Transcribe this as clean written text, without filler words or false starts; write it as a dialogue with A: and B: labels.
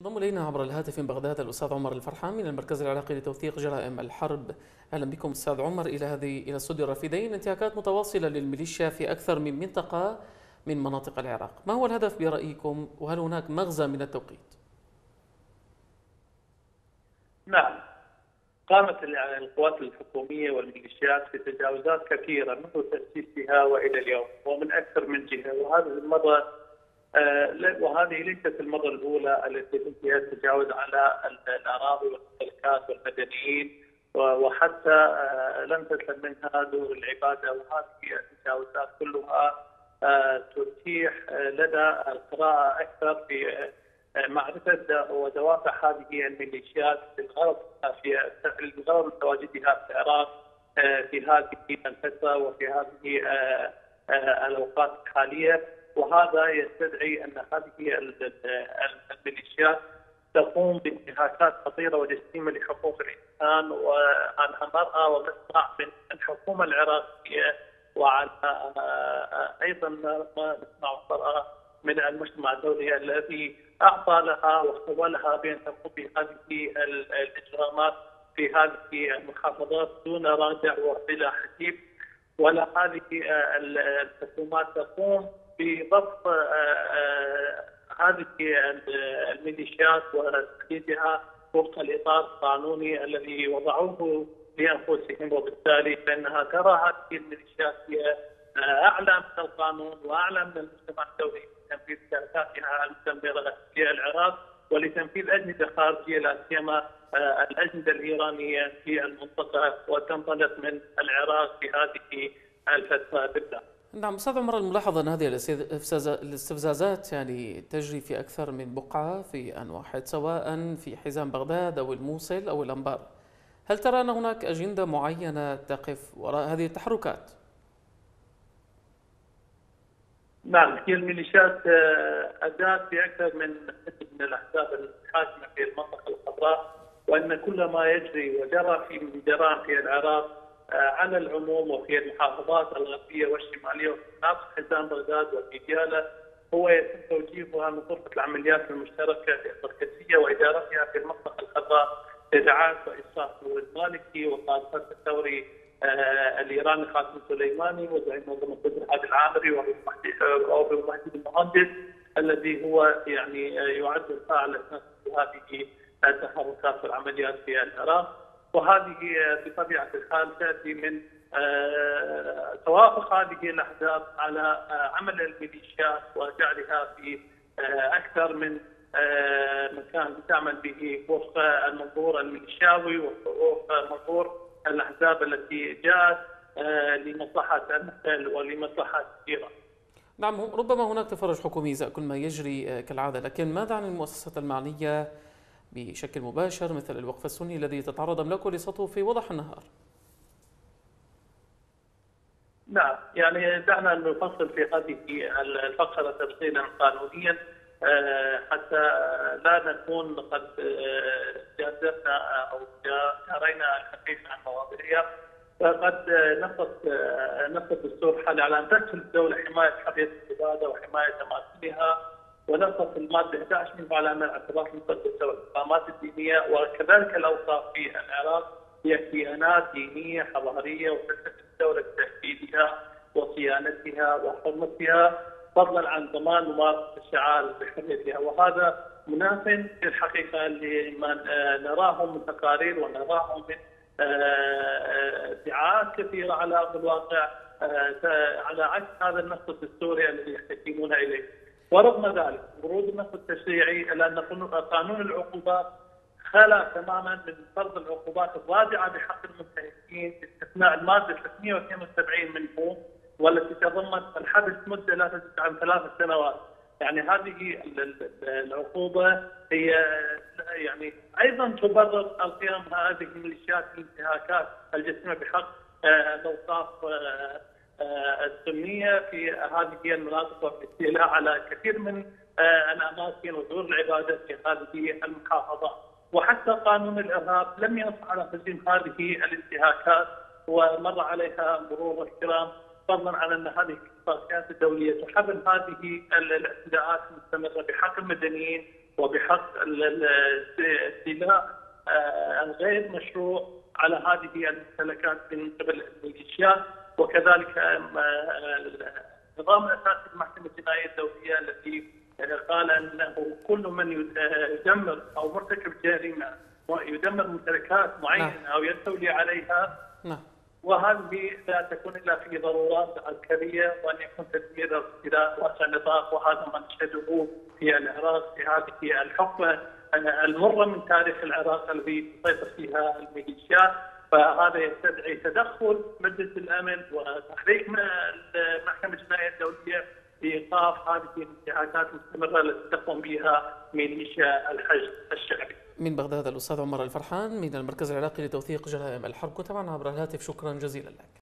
A: انضم إلينا عبر الهاتف من بغداد الأستاذ عمر الفرحان من المركز العراقي لتوثيق جرائم الحرب. أهلا بكم أستاذ عمر إلى استوديو الرافدين. انتهاكات متواصلة للميليشيا في أكثر من منطقة من مناطق العراق، ما هو الهدف برأيكم وهل هناك مغزى من التوقيت؟
B: نعم، قامت القوات الحكومية والميليشيات بتجاوزات كثيرة منذ تأسيسها وإلى اليوم ومن أكثر من جهة، وهذه ليست المرة الأولى التي يتم فيها التجاوز على الأراضي والممتلكات والمدنيين، وحتى لم تسلم منها دور العبادة. وهذه التجاوزات كلها تتيح لدى القراءة أكثر في معرفة ودوافع هذه الميليشيات بالغرض من تواجدها في العراق في هذه الفترة وفي هذه الأوقات الحالية. وهذا يستدعي أن هذه الميليشيات تقوم بانتهاكات خطيرة وجسيمة لحقوق الإنسان وعلى المرأة ومسمع من الحكومة العراقية، وعلى أيضا ما نسمع المرأة من المجتمع الدولي الذي أعطى لها وخولها بأن تقوم بهذه الإجرامات في هذه المحافظات دون رادع وبلا حسيب. ولا هذه الحكومات تقوم بضبط هذه الميليشيات وتحديدها وفق الإطار القانوني الذي وضعوه لأنفسهم، وبالتالي فإنها ترى هذه الميليشيات هي أعلى من القانون وأعلى من المجتمع الدولي لتنفيذ سياساتها المدمرة في العراق ولتنفيذ أجندة خارجية لا سيما الأجندة الإيرانية في المنطقة، وتنطلق من العراق في هذه الفترة بالذات.
A: نعم أستاذ عمر، الملاحظة أن هذه الاستفزازات تجري في أكثر من بقعة في آن واحد، سواء في حزام بغداد أو الموصل أو الأنبار. هل ترى أن هناك أجندة معينة تقف وراء هذه التحركات؟
B: نعم، هي الميليشيات أداة في أكثر من الأحزاب الحاكمة في المنطقة الخضراء، وأن كل ما يجري وجرى من جرائم في العراق على العموم وفي المحافظات الغربية والشمالية وفي مناطق حزام بغداد وفي ديالى هو يتم توجيهها من غرفة العمليات المشتركة المركزية وإدارتها في المنطقة الخضراء لدعاية وإسقاط المالكي وقائد الثوري الإيراني قاسم سليماني وزعيم منظمة الاتحاد العامري وأبو مهدي المهندس الذي هو يعد الفاعل الأساسي هذه التحركات والعمليات في العراق. وهذه بطبيعة الحال تأتي من توافق هذه الأحزاب على عمل الميليشيات وجعلها في أكثر من مكان تعمل به وفق المنظور الميليشياوي وفق منظور الأحزاب التي جاءت لمصلحة المحتل ولمصلحة إيران.
A: نعم، ربما هناك تفرج حكومي إزاء كل ما يجري كالعادة، لكن ماذا عن المؤسسات المعنية بشكل مباشر مثل الوقف السني الذي تتعرض أملاكه لسطو في وضح النهار؟
B: نعم، دعنا نفصل في هذه الفقرة تفصيلا قانونيا حتى لا نكون قد جازفنا أو جارينا الحديث عن مواضيعها. فقد نص الدستور حالي على أن تكفل الدولة حماية حرية العبادة وحماية تماثيلها، ونصت المادة 11 منه على أن الاعتراف المقدسة والإقامات الدينية وكذلك الأوقاف في العراق هي كيانات دينية حضارية، وتلتزم الدولة بتأكيدها وصيانتها وحرمتها فضلا عن ضمان ممارسة الشعائر بحريتها. وهذا مناف في الحقيقة لما نراه من تقارير ونراه من ادعاءات كثيرة على أرض الواقع على عكس هذا النص الدستوري الذي يحتكمون إليه. ورغم ذلك ورود النص التشريعي إلى أن قانون العقوبات خلا تماما من فرض العقوبات الرادعة بحق المنتهكين باستثناء المادة 372 منه، والتي تضمن الحبس مدة لا تزيد عن 3 سنوات. هذه العقوبة هي أيضا تبرر القيام هذه الميليشيات بالانتهاكات الجسيمة بحق الأوقاف السنية في هذه المناطق والاستيلاء على كثير من الأماكن ودور العبادة في هذه المحافظات. وحتى قانون الإرهاب لم ينص على تسليم هذه الانتهاكات ومر عليها مرور الكرام، فضلا عن أن هذه الاتفاقيات الدولية تحرم هذه الاعتداءات المستمرة بحق المدنيين وبحق استيلاء الغير مشروع على هذه الممتلكات من قبل الميليشيات. وكذلك النظام الاساسي لمحكمه الجنايه الدوليه الذي قال انه كل من يدمر او مرتكب جريمه ويدمر ممتلكات معينه او يستولي عليها، وهذه لا تكون الا في ضرورات عسكريه، وان يكون تدمير الاستيلاء واسع النطاق، وهذا ما نشهده في العراق في هذه الحقبه المره من تاريخ العراق التي تسيطر فيها الميليشيات. فهذا يستدعي تدخل مجلس الامن وتحريك محكمه الجنايه الدوليه بايقاف هذه الانتهاكات المستمره التي تقوم بها ميليشيا الحشد الشعبي.
A: من بغداد الأستاذ عمر الفرحان من المركز العراقي لتوثيق جرائم الحرب، كنت معنا عبر الهاتف، شكرا جزيلا لك.